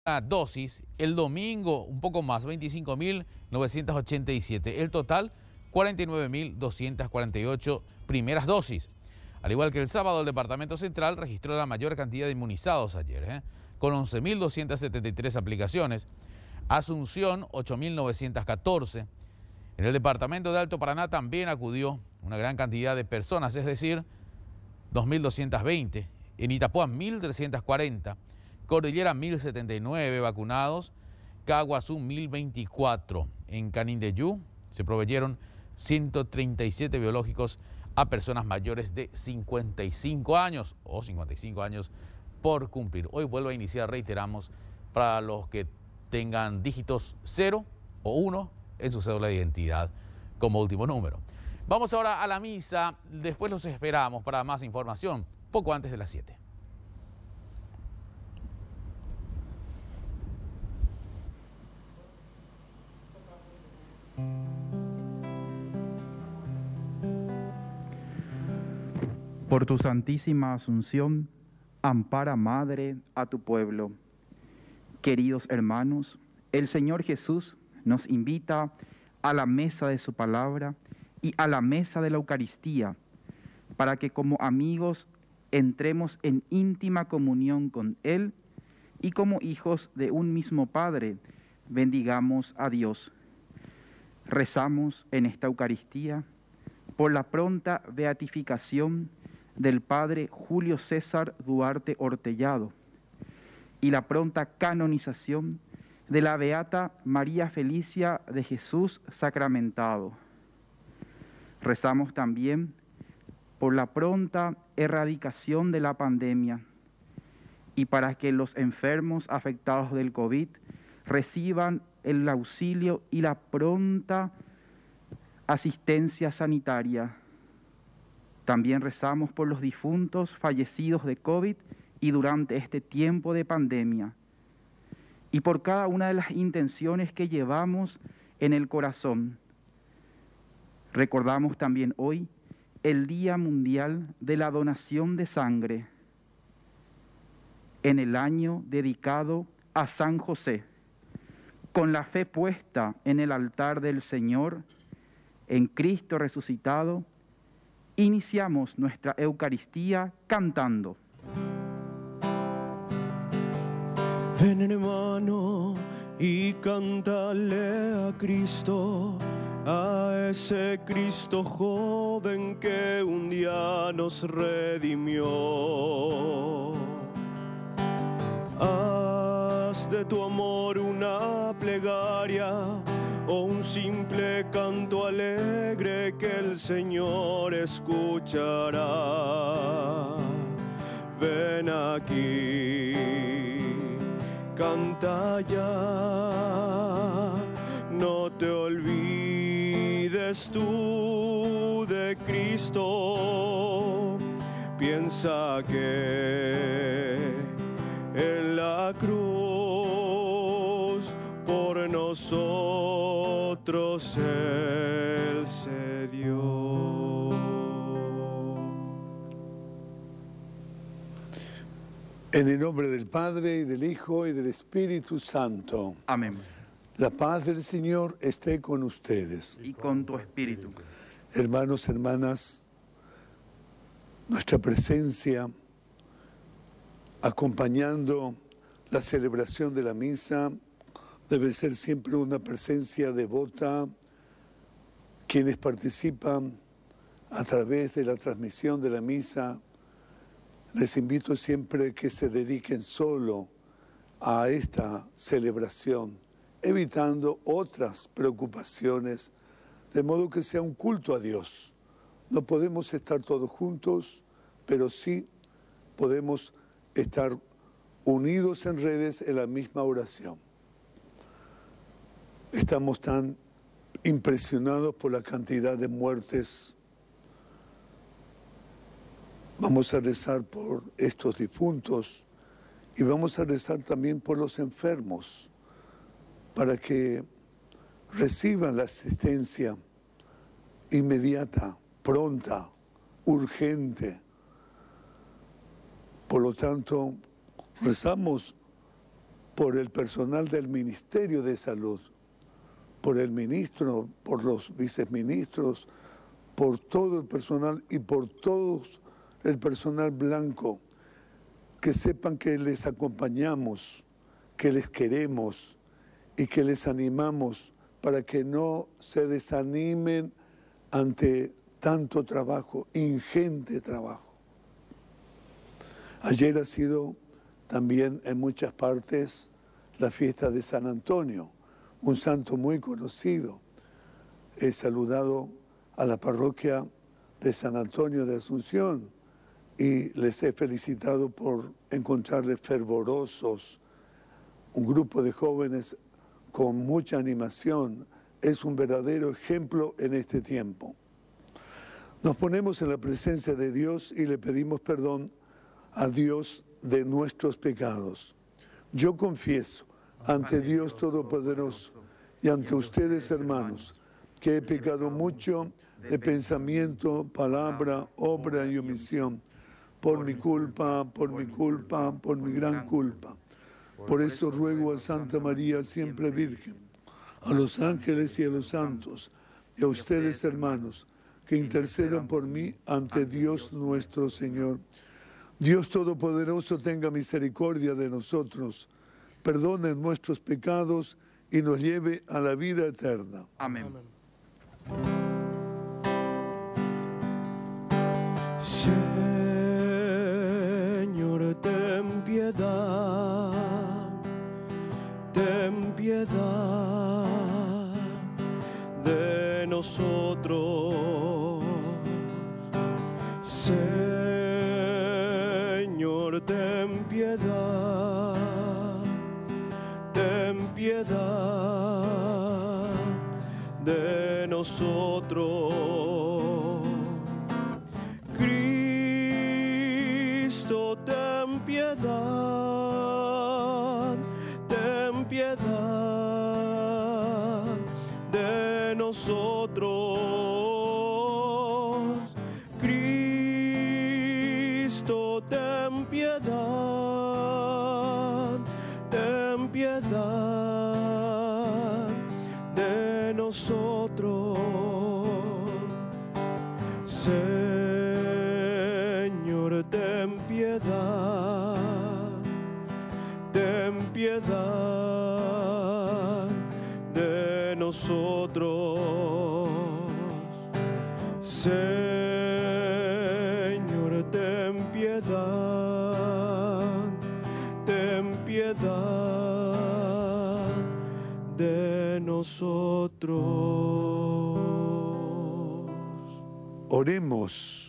dosis, el domingo un poco más, 25.987. El total, 49.248 primeras dosis. Al igual que el sábado, el Departamento Central registró la mayor cantidad de inmunizados ayer, con 11.273 aplicaciones. Asunción, 8.914. En el departamento de Alto Paraná también acudió una gran cantidad de personas, es decir, 2.220. En Itapúa, 1.340. Cordillera, 1.079 vacunados. Caguazú, 1.024. En Canindeyú se proveyeron 137 biológicos a personas mayores de 55 años o 55 años por cumplir. Hoy vuelve a iniciar, reiteramos, para los que tengan dígitos 0 o 1 en su cédula de identidad como último número. Vamos ahora a la misa, después los esperamos para más información, poco antes de las 7. Por tu santísima Asunción, ampara, Madre, a tu pueblo. Queridos hermanos, el Señor Jesús nos invita a la mesa de su palabra y a la mesa de la Eucaristía, para que como amigos entremos en íntima comunión con Él y como hijos de un mismo Padre bendigamos a Dios. Rezamos en esta Eucaristía por la pronta beatificación del Padre Julio César Duarte Ortellado y la pronta canonización de la Beata María Felicia de Jesús Sacramentado. Rezamos también por la pronta erradicación de la pandemia y para que los enfermos afectados del COVID reciban el auxilio y la pronta asistencia sanitaria. También rezamos por los difuntos fallecidos de COVID y durante este tiempo de pandemia, y por cada una de las intenciones que llevamos en el corazón. Recordamos también hoy el Día Mundial de la Donación de Sangre, en el año dedicado a San José. Con la fe puesta en el altar del Señor, en Cristo resucitado, iniciamos nuestra Eucaristía cantando. Ven, hermano, y cántale a Cristo, a ese Cristo joven que un día nos redimió. Haz de tu amor una plegaria o un simple canto alegre que el Señor escuchará. Ven aquí, canta ya, no te olvides tú de Cristo. Piensa que en la cruz por nosotros Él se dio. En el nombre del Padre, y del Hijo, y del Espíritu Santo. Amén. La paz del Señor esté con ustedes. Y con tu espíritu. Hermanos, hermanas, nuestra presencia acompañando la celebración de la misa debe ser siempre una presencia devota. Quienes participan a través de la transmisión de la misa, les invito siempre que se dediquen solo a esta celebración, evitando otras preocupaciones, de modo que sea un culto a Dios. No podemos estar todos juntos, pero sí podemos estar unidos en redes en la misma oración. Estamos tan impresionados por la cantidad de muertes. Vamos a rezar por estos difuntos y vamos a rezar también por los enfermos, para que reciban la asistencia inmediata, pronta, urgente. Por lo tanto, rezamos por el personal del Ministerio de Salud, por el ministro, por los viceministros, por todo el personal y por todo el personal blanco, que sepan que les acompañamos, que les queremos y que les animamos para que no se desanimen ante tanto trabajo, ingente trabajo. Ayer ha sido también en muchas partes la fiesta de San Antonio, un santo muy conocido. He saludado a la parroquia de San Antonio de Asunción y les he felicitado por encontrarles fervorosos, un grupo de jóvenes con mucha animación. Es un verdadero ejemplo en este tiempo. Nos ponemos en la presencia de Dios y le pedimos perdón a Dios de nuestros pecados. Yo confieso ante Dios Todopoderoso y ante ustedes, hermanos, que he pecado mucho de pensamiento, palabra, obra y omisión, por mi culpa, por mi gran culpa. Por eso ruego a Santa María, siempre Virgen, a los ángeles y a los santos, y a ustedes, hermanos, que intercedan por mí ante Dios nuestro Señor. Dios Todopoderoso tenga misericordia de nosotros, perdone nuestros pecados y nos lleve a la vida eterna. Amén. Señor, ten piedad de nosotros. Señor, ten piedad de nosotros. Cristo, ten piedad de nosotros. Cristo, ten piedad de nosotros. Señor, ten piedad de nosotros. Señor, ten piedad de nosotros. Oremos.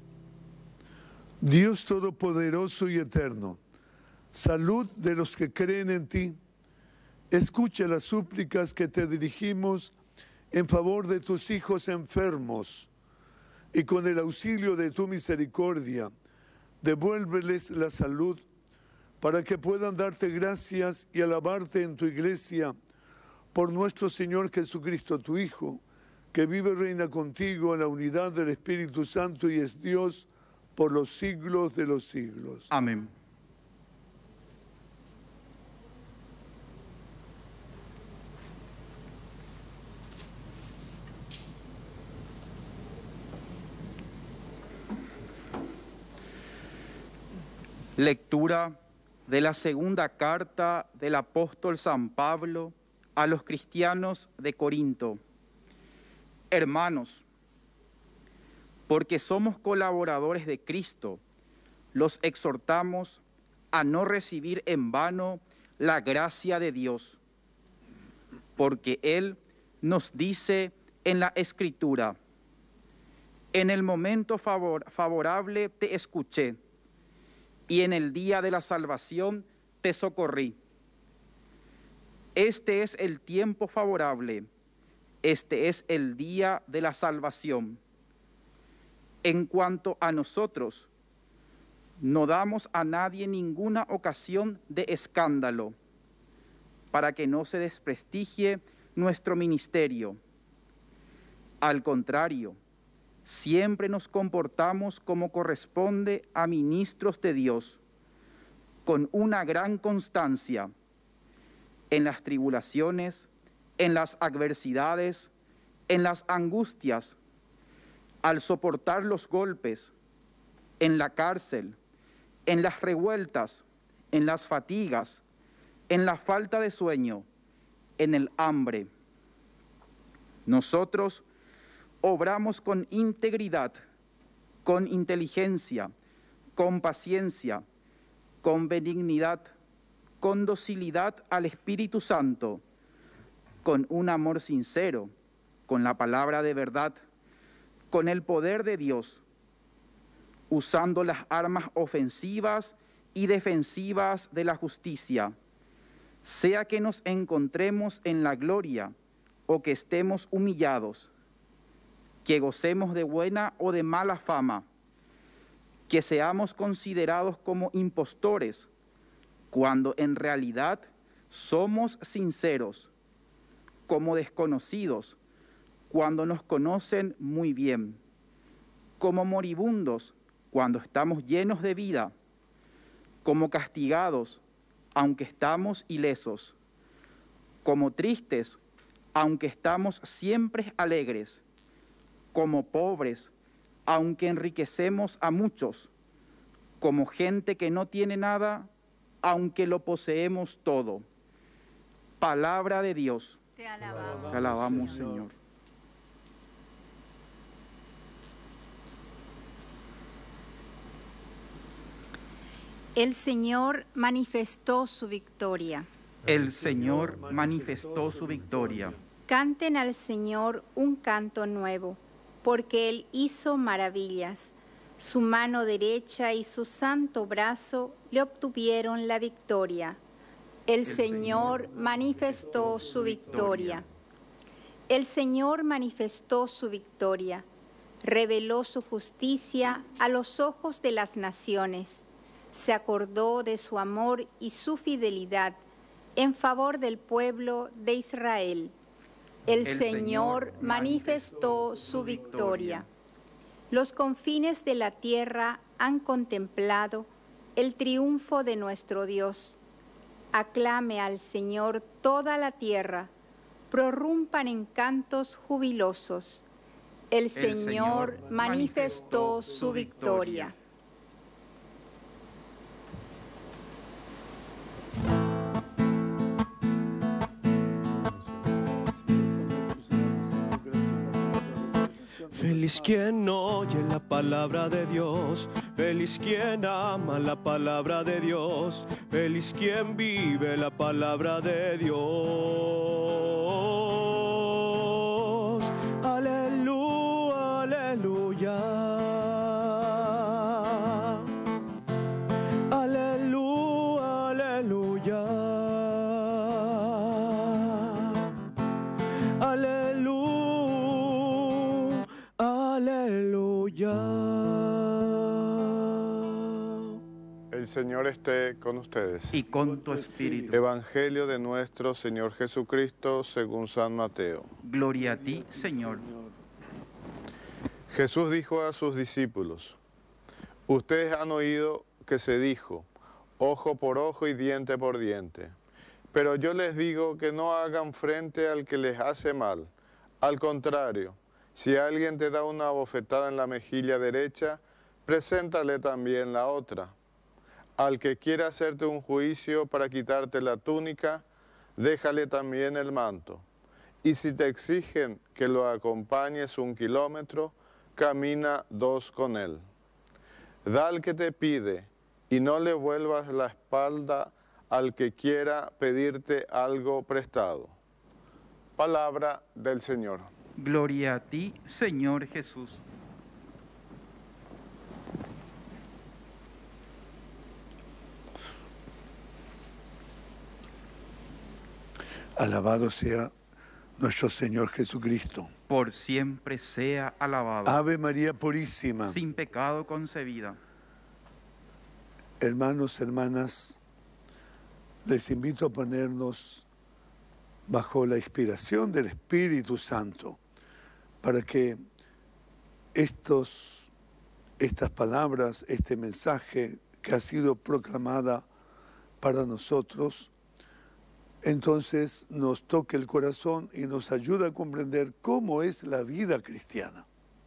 Dios Todopoderoso y Eterno, salud de los que creen en ti, escucha las súplicas que te dirigimos en favor de tus hijos enfermos y con el auxilio de tu misericordia, devuélveles la salud para que puedan darte gracias y alabarte en tu iglesia por nuestro Señor Jesucristo, tu Hijo, que vive y reina contigo en la unidad del Espíritu Santo y es Dios por los siglos de los siglos. Amén. Lectura de la segunda carta del apóstol San Pablo a los cristianos de Corinto. Hermanos, porque somos colaboradores de Cristo, los exhortamos a no recibir en vano la gracia de Dios, porque Él nos dice en la Escritura: en el momento favorable te escuché, y en el día de la salvación te socorrí. Este es el tiempo favorable, este es el día de la salvación. En cuanto a nosotros, no damos a nadie ninguna ocasión de escándalo, para que no se desprestigie nuestro ministerio. Al contrario, siempre nos comportamos como corresponde a ministros de Dios, con una gran constancia, en las tribulaciones, en las adversidades, en las angustias, al soportar los golpes, en la cárcel, en las revueltas, en las fatigas, en la falta de sueño, en el hambre. Nosotros obramos con integridad, con inteligencia, con paciencia, con benignidad, con docilidad al Espíritu Santo, con un amor sincero, con la palabra de verdad, con el poder de Dios, usando las armas ofensivas y defensivas de la justicia, sea que nos encontremos en la gloria o que estemos humillados, que gocemos de buena o de mala fama, que seamos considerados como impostores, cuando en realidad somos sinceros, como desconocidos, cuando nos conocen muy bien, como moribundos, cuando estamos llenos de vida, como castigados, aunque estamos ilesos, como tristes, aunque estamos siempre alegres, como pobres, aunque enriquecemos a muchos, como gente que no tiene nada, aunque lo poseemos todo. Palabra de Dios. Te alabamos. Te alabamos, Señor. El Señor manifestó su victoria. El Señor manifestó su victoria. Canten al Señor un canto nuevo, porque Él hizo maravillas. Su mano derecha y su santo brazo le obtuvieron la victoria. El Señor manifestó su victoria. El Señor manifestó su victoria. Reveló su justicia a los ojos de las naciones. Se acordó de su amor y su fidelidad en favor del pueblo de Israel. El Señor manifestó su victoria. Los confines de la tierra han contemplado el triunfo de nuestro Dios. Aclame al Señor toda la tierra, prorrumpan en cantos jubilosos. El Señor manifestó su victoria. Feliz quien oye la palabra de Dios, feliz quien ama la palabra de Dios, feliz quien vive la palabra de Dios. Aleluya, aleluya. Aleluya, aleluya. Aleluya. El Señor esté con ustedes. Y con tu espíritu. Evangelio de nuestro Señor Jesucristo según San Mateo. Gloria a ti, Señor. Jesús dijo a sus discípulos: ustedes han oído que se dijo, ojo por ojo y diente por diente. Pero yo les digo que no hagan frente al que les hace mal. Al contrario, si alguien te da una bofetada en la mejilla derecha, preséntale también la otra. Al que quiera hacerte un juicio para quitarte la túnica, déjale también el manto. Y si te exigen que lo acompañes 1 kilómetro, camina 2 con él. Da al que te pide y no le vuelvas la espalda al que quiera pedirte algo prestado. Palabra del Señor. Gloria a ti, Señor Jesús. Alabado sea nuestro Señor Jesucristo. Por siempre sea alabado. Ave María Purísima. Sin pecado concebida. Hermanos, hermanas, les invito a ponernos bajo la inspiración del Espíritu Santo para que estas palabras, este mensaje que ha sido proclamada para nosotros, entonces nos toque el corazón y nos ayuda a comprender cómo es la vida cristiana.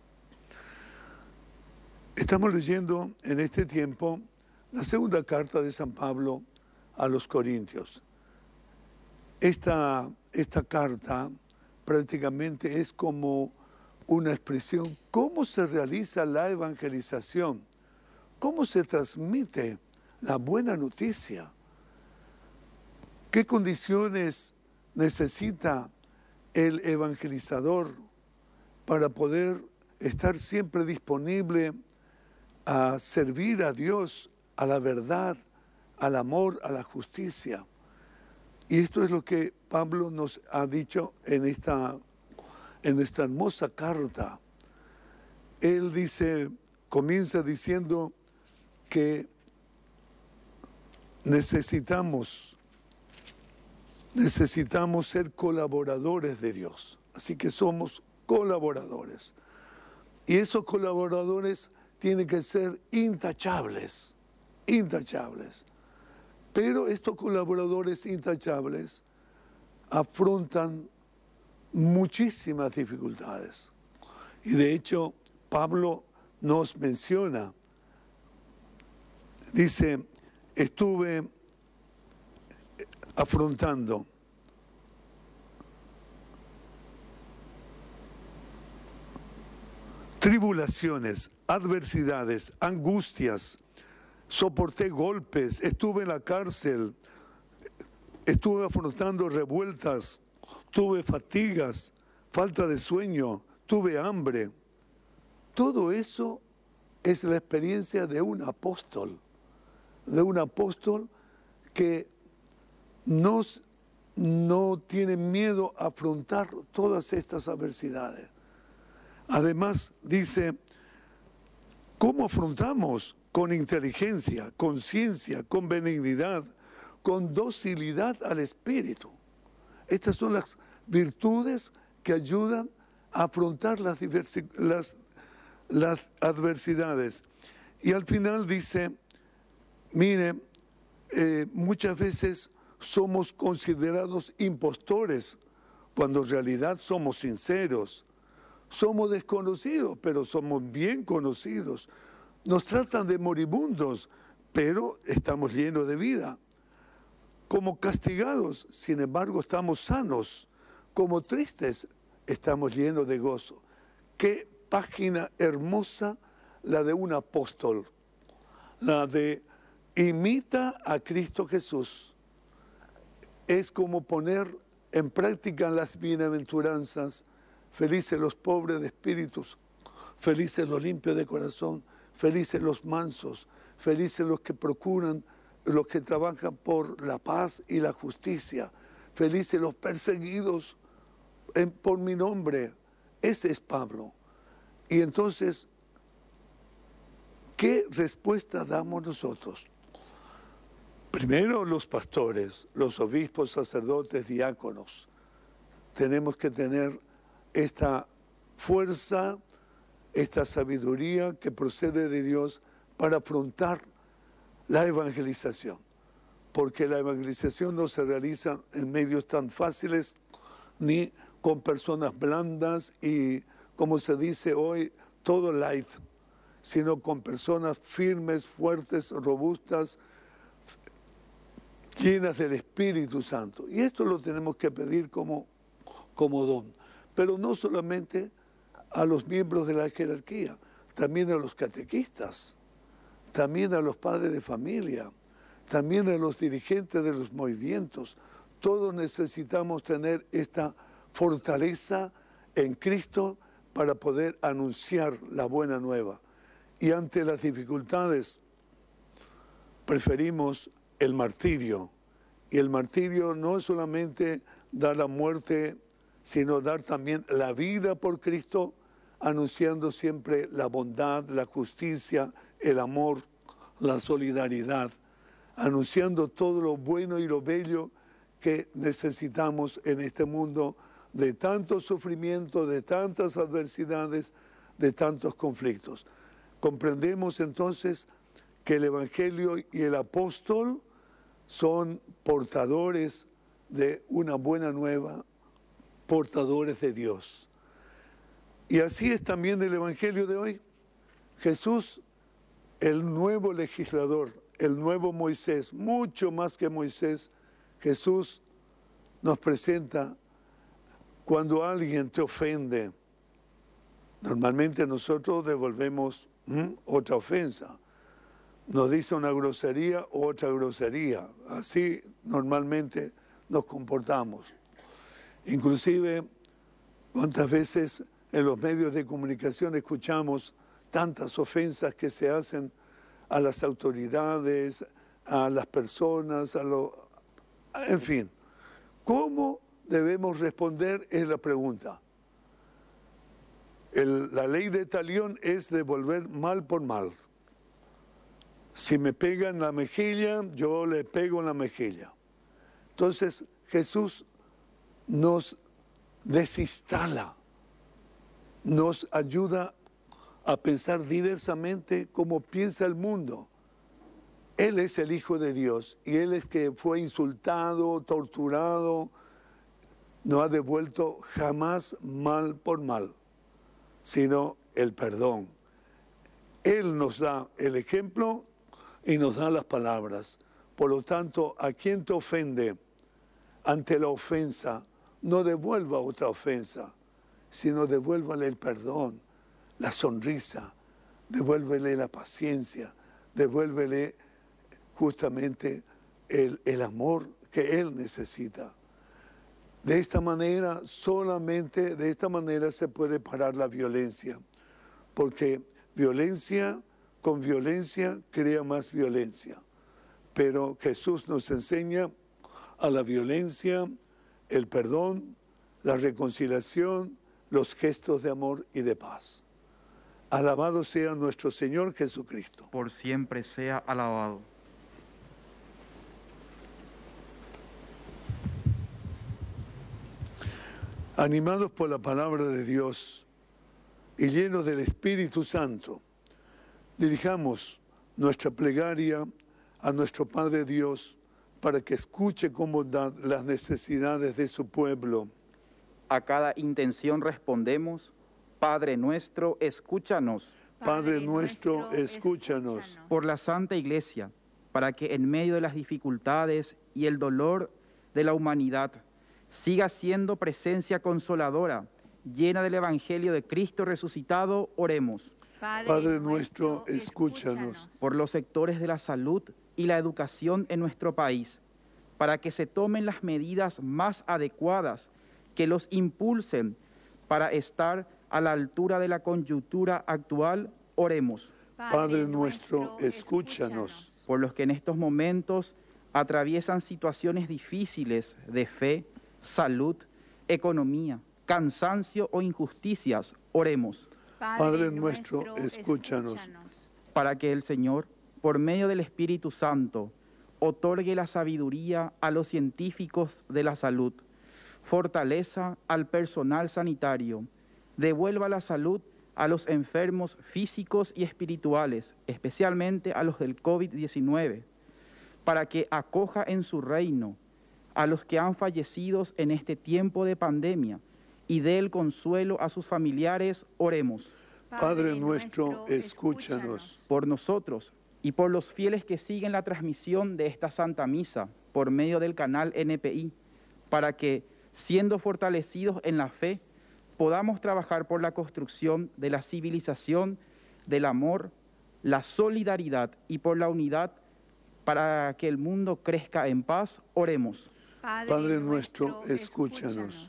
Estamos leyendo en este tiempo la segunda carta de San Pablo a los Corintios. Esta carta prácticamente es como una expresión, cómo se realiza la evangelización, cómo se transmite la buena noticia, qué condiciones necesita el evangelizador para poder estar siempre disponible a servir a Dios, a la verdad, al amor, a la justicia. Y esto es lo que Pablo nos ha dicho en esta hermosa carta. Él comienza diciendo que necesitamos ser colaboradores de Dios. Así que somos colaboradores. Y esos colaboradores tienen que ser intachables. Pero estos colaboradores intachables afrontan muchísimas dificultades. Y de hecho, Pablo nos menciona, dice, estuve afrontando tribulaciones, adversidades, angustias, soporté golpes, estuve en la cárcel, estuve afrontando revueltas, tuve fatigas, falta de sueño, tuve hambre. Todo eso es la experiencia de un apóstol que no tiene miedo a afrontar todas estas adversidades. Además, dice, ¿cómo afrontamos? Con inteligencia, con ciencia, con benignidad, con docilidad al Espíritu. Estas son las virtudes que ayudan a afrontar las adversidades. Y al final dice, mire, muchas veces somos considerados impostores, cuando en realidad somos sinceros. Somos desconocidos, pero somos bien conocidos. Nos tratan de moribundos, pero estamos llenos de vida. Como castigados, sin embargo, estamos sanos. Como tristes, estamos llenos de gozo. Qué página hermosa la de un apóstol, la de imita a Cristo Jesús. Es como poner en práctica las bienaventuranzas. Felices los pobres de espíritus, felices los limpios de corazón, felices los mansos, felices los que procuran, los que trabajan por la paz y la justicia, felices los perseguidos por mi nombre. Ese es Pablo. Y entonces, ¿qué respuesta damos nosotros? Primero, los pastores, los obispos, sacerdotes, diáconos. Tenemos que tener esta fuerza, esta sabiduría que procede de Dios para afrontar la evangelización. Porque la evangelización no se realiza en medios tan fáciles ni con personas blandas y, como se dice hoy, todo light, sino con personas firmes, fuertes, robustas, llenas del Espíritu Santo. Y esto lo tenemos que pedir como don. Pero no solamente a los miembros de la jerarquía, también a los catequistas, también a los padres de familia, también a los dirigentes de los movimientos. Todos necesitamos tener esta fortaleza en Cristo para poder anunciar la buena nueva. Y ante las dificultades, preferimos el martirio. Y el martirio no es solamente dar la muerte, sino dar también la vida por Cristo, anunciando siempre la bondad, la justicia, el amor, la solidaridad, anunciando todo lo bueno y lo bello que necesitamos en este mundo de tanto sufrimiento, de tantas adversidades, de tantos conflictos. Comprendemos entonces que el Evangelio y el apóstol son portadores de una buena nueva, portadores de Dios. Y así es también el Evangelio de hoy. Jesús, el nuevo legislador, el nuevo Moisés, mucho más que Moisés, Jesús nos presenta cuando alguien te ofende. Normalmente nosotros devolvemos otra ofensa. Nos dice una grosería, otra grosería. Así normalmente nos comportamos. Inclusive, ¿cuántas veces en los medios de comunicación escuchamos tantas ofensas que se hacen a las autoridades, a las personas, en fin? ¿Cómo debemos responder? Es la pregunta. La ley de talión es devolver mal por mal. Si me pegan la mejilla, yo le pego en la mejilla. Entonces Jesús nos desinstala, nos ayuda a pensar diversamente como piensa el mundo. Él es el Hijo de Dios y Él es que fue insultado, torturado, no ha devuelto jamás mal por mal, sino el perdón. Él nos da el ejemplo y nos da las palabras. Por lo tanto, a quien te ofende, ante la ofensa, no devuelva otra ofensa, sino devuélvale el perdón, la sonrisa, devuélvele la paciencia, devuélvele justamente el amor que él necesita. De esta manera, solamente de esta manera se puede parar la violencia, porque violencia con violencia crea más violencia. Pero Jesús nos enseña a la violencia, el perdón, la reconciliación, los gestos de amor y de paz. Alabado sea nuestro Señor Jesucristo. Por siempre sea alabado. Animados por la palabra de Dios y llenos del Espíritu Santo, dirijamos nuestra plegaria a nuestro Padre Dios para que escuche con bondad las necesidades de su pueblo. A cada intención respondemos: Padre nuestro, escúchanos. Padre nuestro, escúchanos. Por la Santa Iglesia, para que en medio de las dificultades y el dolor de la humanidad siga siendo presencia consoladora, llena del Evangelio de Cristo resucitado, oremos. Padre nuestro, escúchanos. Por los sectores de la salud y la educación en nuestro país, para que se tomen las medidas más adecuadas que los impulsen para estar a la altura de la coyuntura actual, oremos. Padre nuestro, escúchanos. Por los que en estos momentos atraviesan situaciones difíciles de fe, salud, economía, cansancio o injusticias, oremos. Padre nuestro, escúchanos. Para que el Señor, por medio del Espíritu Santo, otorgue la sabiduría a los científicos de la salud, fortaleza al personal sanitario, devuelva la salud a los enfermos físicos y espirituales, especialmente a los del COVID-19, para que acoja en su reino a los que han fallecido en este tiempo de pandemia y dé el consuelo a sus familiares, oremos. Padre nuestro, escúchanos. Por nosotros y por los fieles que siguen la transmisión de esta Santa Misa por medio del canal NPI, para que, siendo fortalecidos en la fe, podamos trabajar por la construcción de la civilización, del amor, la solidaridad y por la unidad, para que el mundo crezca en paz, oremos. Padre nuestro, escúchanos.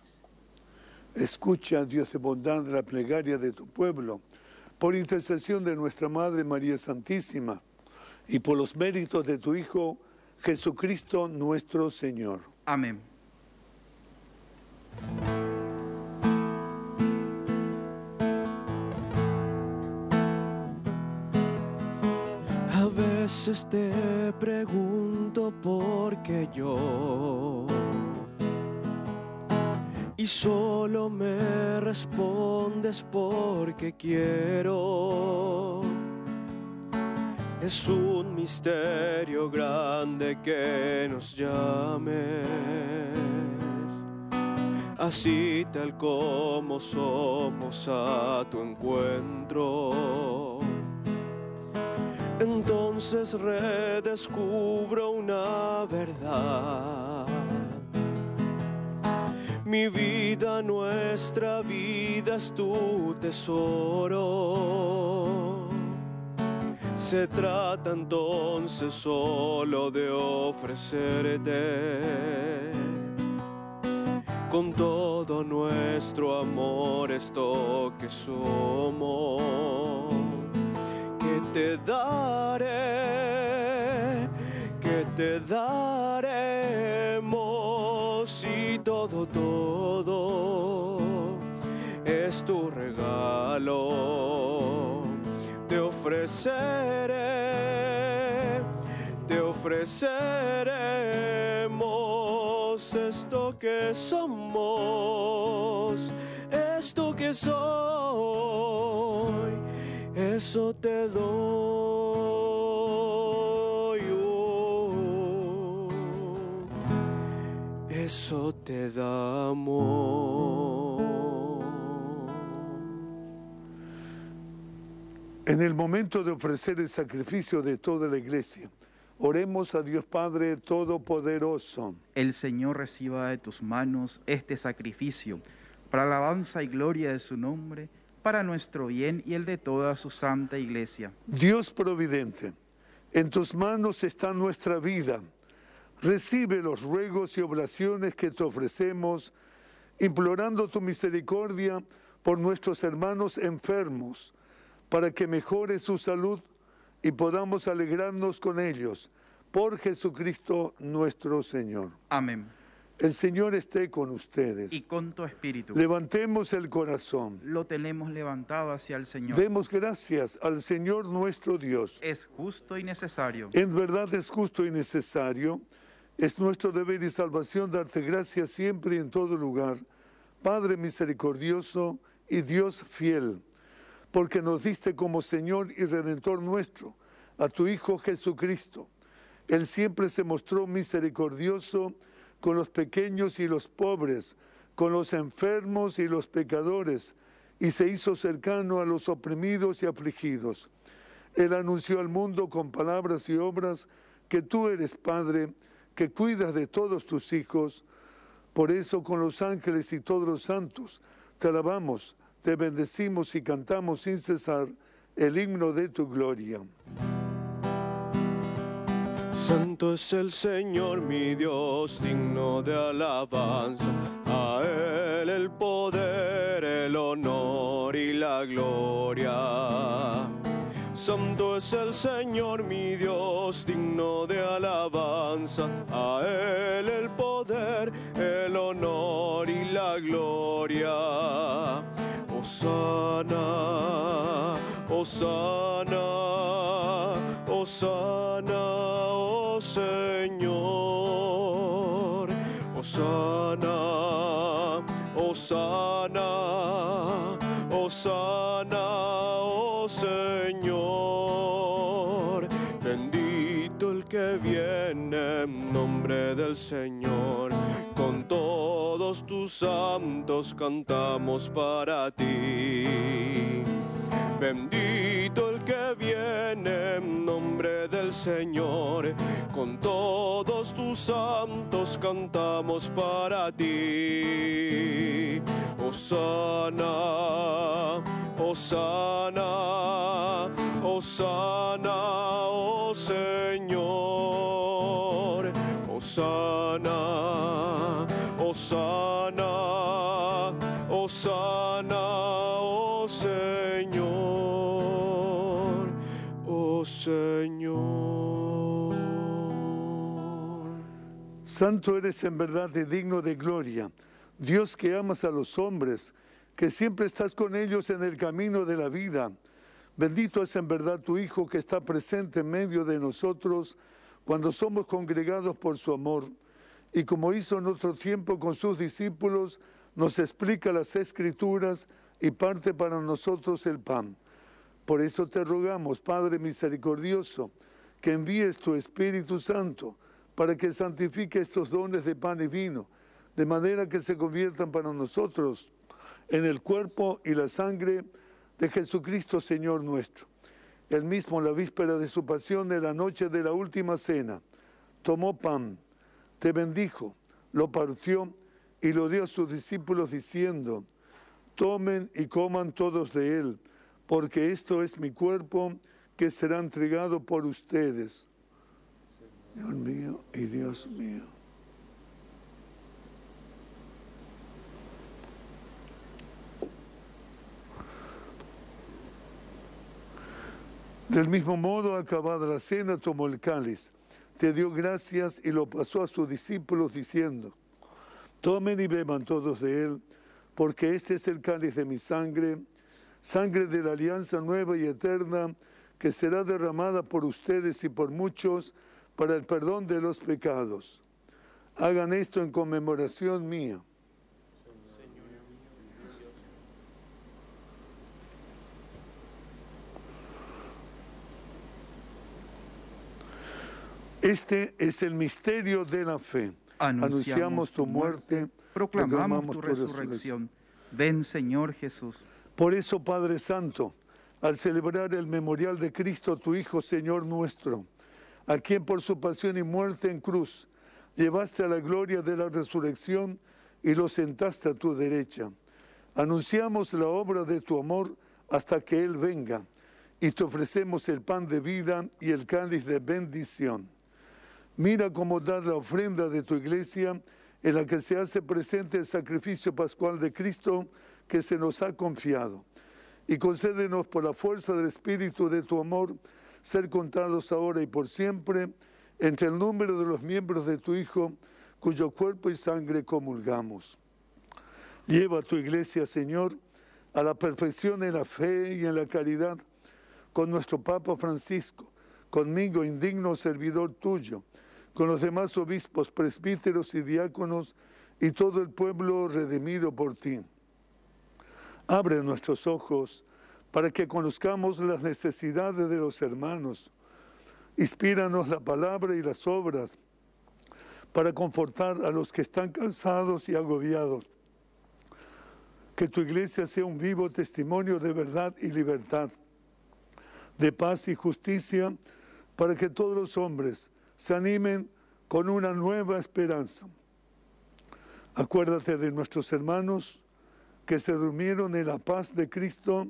Escucha, Dios de bondad, la plegaria de tu pueblo, por intercesión de nuestra Madre María Santísima y por los méritos de tu Hijo Jesucristo nuestro Señor. Amén. A veces te pregunto por qué yo, y solo me respondes porque quiero. Es un misterio grande que nos llames, así tal como somos a tu encuentro. Entonces redescubro una verdad. Mi vida, nuestra vida es tu tesoro. Se trata entonces solo de ofrecerte con todo nuestro amor esto que somos. Que te daremos y todo es tu regalo. Te ofreceremos esto que somos, esto que soy, eso te doy, eso te damos. En el momento de ofrecer el sacrificio de toda la iglesia, oremos a Dios Padre Todopoderoso. El Señor reciba de tus manos este sacrificio, para alabanza y gloria de su nombre, para nuestro bien y el de toda su santa iglesia. Dios providente, en tus manos está nuestra vida. Recibe los ruegos y oraciones que te ofrecemos, implorando tu misericordia por nuestros hermanos enfermos, para que mejore su salud y podamos alegrarnos con ellos, por Jesucristo nuestro Señor. Amén. El Señor esté con ustedes. Y con tu espíritu. Levantemos el corazón. Lo tenemos levantado hacia el Señor. Demos gracias al Señor nuestro Dios. Es justo y necesario. En verdad es justo y necesario. Es nuestro deber y salvación darte gracias siempre y en todo lugar, Padre misericordioso y Dios fiel, porque nos diste como Señor y Redentor nuestro a tu Hijo Jesucristo. Él siempre se mostró misericordioso con los pequeños y los pobres, con los enfermos y los pecadores, y se hizo cercano a los oprimidos y afligidos. Él anunció al mundo con palabras y obras que tú eres Padre, que cuidas de todos tus hijos. Por eso con los ángeles y todos los santos te alabamos, te bendecimos y cantamos sin cesar el himno de tu gloria. Santo es el Señor mi Dios, digno de alabanza. A Él el poder, el honor y la gloria. Santo es el Señor mi Dios, digno de alabanza. A Él el poder, el honor y la gloria. Hosana, Hosana, Hosana, oh Señor. Hosana, Hosana, Hosana, oh Señor. Bendito el que viene en nombre del Señor. Con todos tus santos cantamos para ti. Bendito el que viene en nombre del Señor. Con todos tus santos cantamos para ti. Hosana, Hosana, Hosana, oh Señor. Hosana, Hosana, Hosana, oh Señor, oh Señor. Santo eres en verdad y digno de gloria, Dios que amas a los hombres, que siempre estás con ellos en el camino de la vida. Bendito es en verdad tu Hijo que está presente en medio de nosotros cuando somos congregados por su amor. Y como hizo en otro tiempo con sus discípulos, nos explica las Escrituras y parte para nosotros el pan. Por eso te rogamos, Padre misericordioso, que envíes tu Espíritu Santo para que santifique estos dones de pan y vino, de manera que se conviertan para nosotros en el cuerpo y la sangre de Jesucristo, Señor nuestro. Él mismo, la víspera de su pasión, en la noche de la última cena, tomó pan, te bendijo, lo partió y lo dio a sus discípulos diciendo: tomen y coman todos de él, porque esto es mi cuerpo que será entregado por ustedes. Señor mío y Dios mío. Del mismo modo, acabada la cena, tomó el cáliz, te dio gracias y lo pasó a sus discípulos diciendo: tomen y beban todos de él, porque este es el cáliz de mi sangre, sangre de la alianza nueva y eterna, que será derramada por ustedes y por muchos para el perdón de los pecados. Hagan esto en conmemoración mía. Este es el misterio de la fe. Anunciamos tu muerte, proclamamos tu resurrección. Ven, Señor Jesús. Por eso, Padre Santo, al celebrar el memorial de Cristo, tu Hijo, Señor nuestro, a quien por su pasión y muerte en cruz llevaste a la gloria de la resurrección y lo sentaste a tu derecha, anunciamos la obra de tu amor hasta que Él venga, y te ofrecemos el pan de vida y el cáliz de bendición. Mira cómo das la ofrenda de tu iglesia, en la que se hace presente el sacrificio pascual de Cristo que se nos ha confiado. Y concédenos por la fuerza del Espíritu de tu amor, ser contados ahora y por siempre entre el número de los miembros de tu Hijo, cuyo cuerpo y sangre comulgamos. Lleva a tu iglesia, Señor, a la perfección en la fe y en la caridad, con nuestro Papa Francisco, conmigo, indigno servidor tuyo, con los demás obispos, presbíteros y diáconos, y todo el pueblo redimido por ti. Abre nuestros ojos para que conozcamos las necesidades de los hermanos. Inspíranos la palabra y las obras para confortar a los que están cansados y agobiados. Que tu iglesia sea un vivo testimonio de verdad y libertad, de paz y justicia, para que todos los hombres se animen con una nueva esperanza. Acuérdate de nuestros hermanos que se durmieron en la paz de Cristo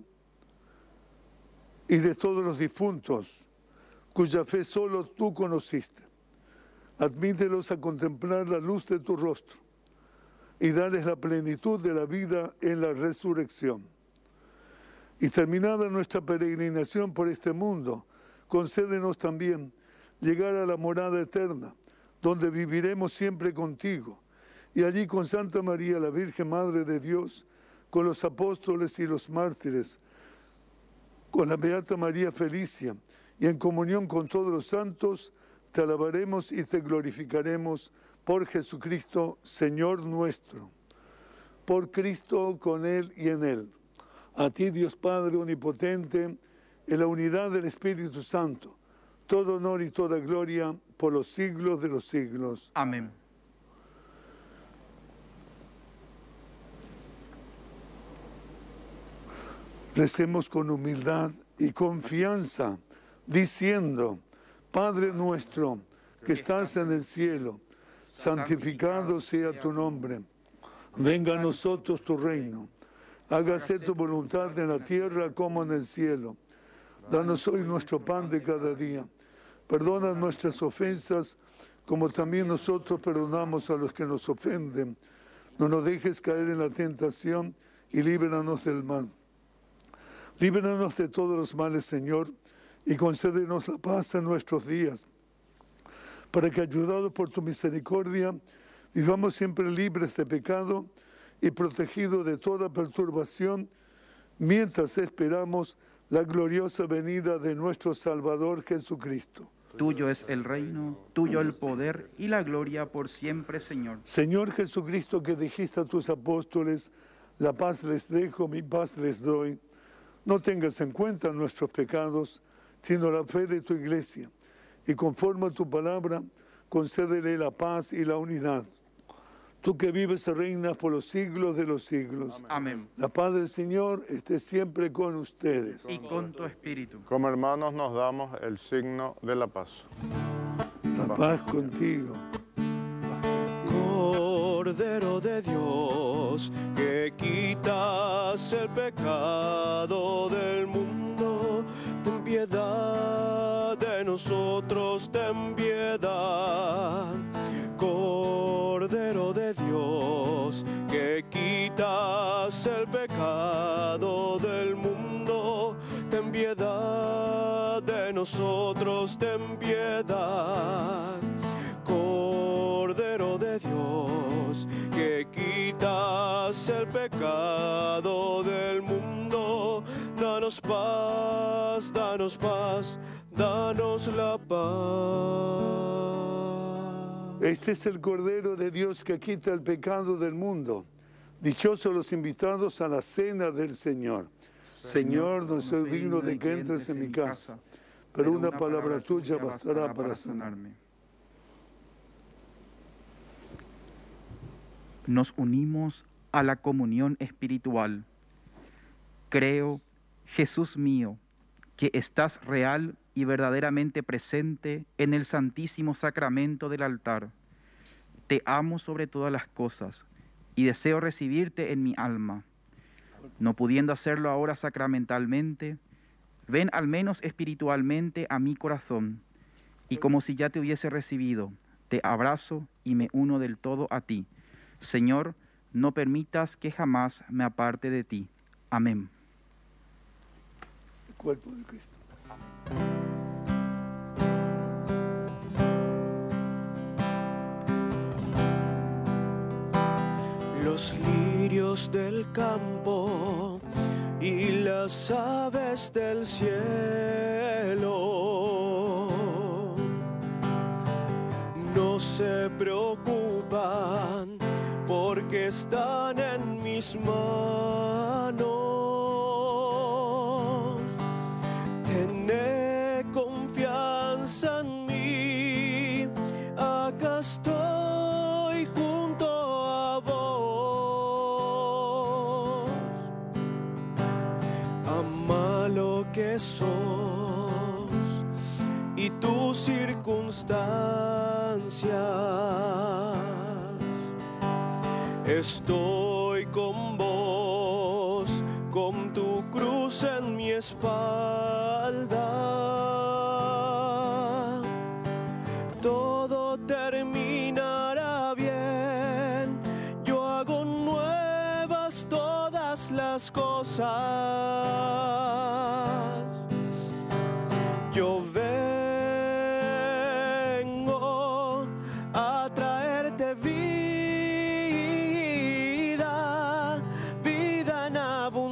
y de todos los difuntos, cuya fe solo tú conociste. Admítelos a contemplar la luz de tu rostro y dales la plenitud de la vida en la resurrección. Y terminada nuestra peregrinación por este mundo, concédenos también llegar a la morada eterna, donde viviremos siempre contigo, y allí con Santa María, la Virgen Madre de Dios, con los apóstoles y los mártires, con la Beata María Felicia, y en comunión con todos los santos, te alabaremos y te glorificaremos por Jesucristo, Señor nuestro. Por Cristo, con Él y en Él. A ti, Dios Padre omnipotente, en la unidad del Espíritu Santo, todo honor y toda gloria por los siglos de los siglos. Amén. Recemos con humildad y confianza, diciendo: Padre nuestro, que estás en el cielo, santificado sea tu nombre. Venga a nosotros tu reino. Hágase tu voluntad en la tierra como en el cielo. Danos hoy nuestro pan de cada día. Perdona nuestras ofensas, como también nosotros perdonamos a los que nos ofenden. No nos dejes caer en la tentación y líbranos del mal. Líbranos de todos los males, Señor, y concédenos la paz en nuestros días, para que, ayudados por tu misericordia, vivamos siempre libres de pecado y protegidos de toda perturbación, mientras esperamos la gloriosa venida de nuestro Salvador Jesucristo. Tuyo es el reino, tuyo el poder y la gloria por siempre, Señor. Señor Jesucristo, que dijiste a tus apóstoles: la paz les dejo, mi paz les doy. no tengas en cuenta nuestros pecados, sino la fe de tu iglesia, y conforme a tu palabra, concédele la paz y la unidad. Tú que vives y reinas por los siglos de los siglos. Amén. La paz del Señor esté siempre con ustedes. Y con tu espíritu. Como hermanos nos damos el signo de la paz. La paz contigo. Cordero de Dios, que quitas el pecado del mundo, ten piedad de nosotros, ten piedad. Cordero de Dios, que quitas el pecado del mundo, ten piedad de nosotros, ten piedad. Cordero de Dios, que quitas el pecado del mundo, danos paz, danos paz, danos la paz. Este es el Cordero de Dios que quita el pecado del mundo. Dichosos los invitados a la cena del Señor. Señor, no soy digno de que entres en mi casa, pero una palabra tuya bastará para sanarme. Nos unimos a la comunión espiritual. Creo, Jesús mío, que estás real y verdaderamente presente en el santísimo sacramento del altar. Te amo sobre todas las cosas y deseo recibirte en mi alma. No pudiendo hacerlo ahora sacramentalmente, ven al menos espiritualmente a mi corazón, y como si ya te hubiese recibido, te abrazo y me uno del todo a ti. Señor, no permitas que jamás me aparte de ti. Amén. El cuerpo de Cristo. Los lirios del campo y las aves del cielo no se preocupan porque están en mis manos. Tené confianza en mí, acá estoy junto a vos. Ama lo que sos y tus circunstancias. Estoy con vos, con tu cruz en mi espalda. Todo terminará bien, yo hago nuevas todas las cosas. Yo vengo a traerte vida, vida en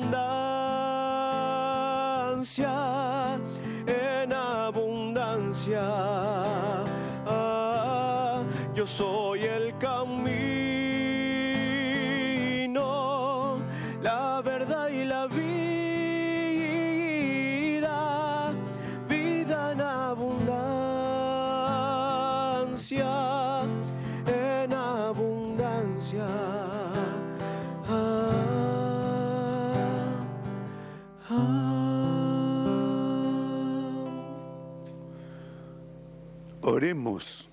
abundancia, en abundancia. Yo soy el camino, la verdad y la vida, vida en abundancia, en abundancia. Oremos.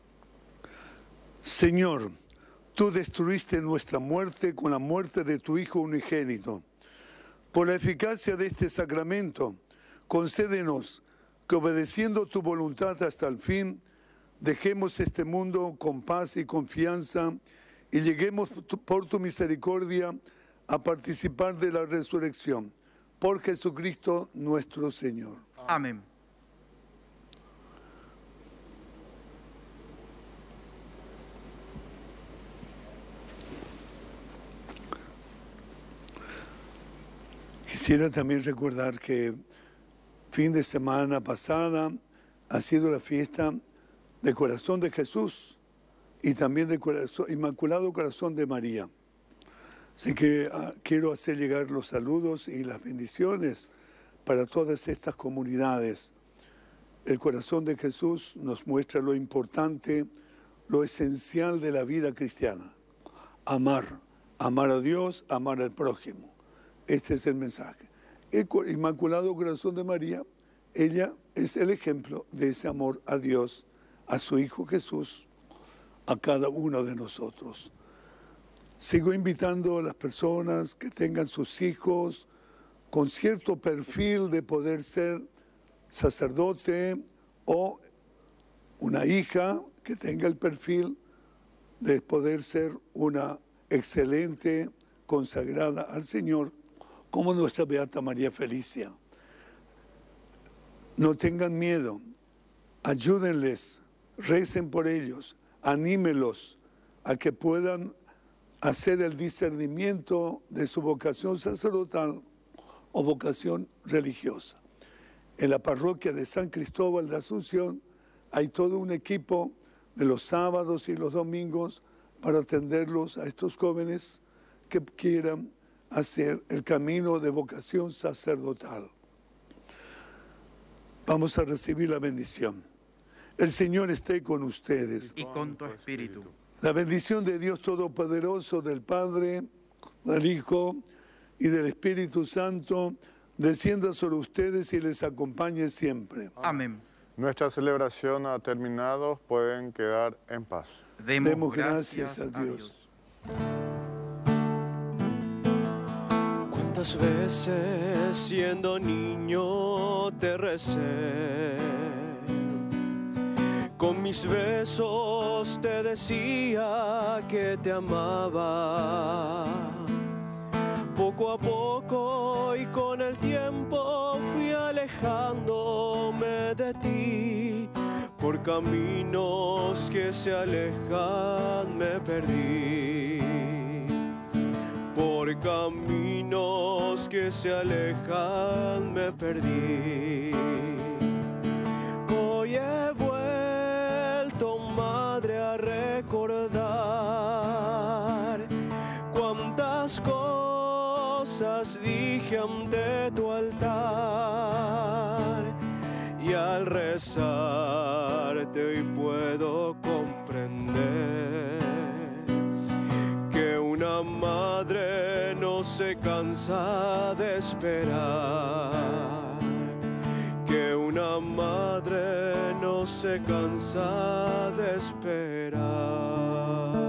Señor, tú destruiste nuestra muerte con la muerte de tu Hijo unigénito. Por la eficacia de este sacramento, concédenos que, obedeciendo tu voluntad hasta el fin, dejemos este mundo con paz y confianza y lleguemos por tu misericordia a participar de la resurrección. Por Jesucristo nuestro Señor. Amén. Quisiera también recordar que fin de semana pasada ha sido la fiesta del Corazón de Jesús y también del Inmaculado Corazón de María. Así que quiero hacer llegar los saludos y las bendiciones para todas estas comunidades. El corazón de Jesús nos muestra lo importante, lo esencial de la vida cristiana. Amar a Dios, amar al prójimo. Este es el mensaje. El Inmaculado Corazón de María, ella es el ejemplo de ese amor a Dios, a su Hijo Jesús, a cada uno de nosotros. Sigo invitando a las personas que tengan sus hijos con cierto perfil de poder ser sacerdote o una hija que tenga el perfil de poder ser una excelente consagrada al Señor, como nuestra Beata María Felicia. No tengan miedo, ayúdenles, recen por ellos, anímelos a que puedan hacer el discernimiento de su vocación sacerdotal o vocación religiosa. En la parroquia de San Cristóbal de Asunción hay todo un equipo de los sábados y los domingos para atenderlos a estos jóvenes que quieran hacer el camino de vocación sacerdotal. Vamos a recibir la bendición. El Señor esté con ustedes. Y con tu espíritu. La bendición de Dios Todopoderoso, del Padre, del Hijo y del Espíritu Santo, descienda sobre ustedes y les acompañe siempre. Amén. Nuestra celebración ha terminado, pueden quedar en paz. Demos gracias a Dios. ¿Cuántas veces siendo niño te recé? Con mis besos te decía que te amaba. Poco a poco y con el tiempo fui alejándome de ti. Por caminos que se alejan me perdí. Por caminos que se alejan me perdí. Hoy he vuelto, madre, a recordar cuántas cosas dije ante tu altar, y al rezarte hoy puedo comprender que una madre no se cansa de esperar, que una madre no se cansa de esperar.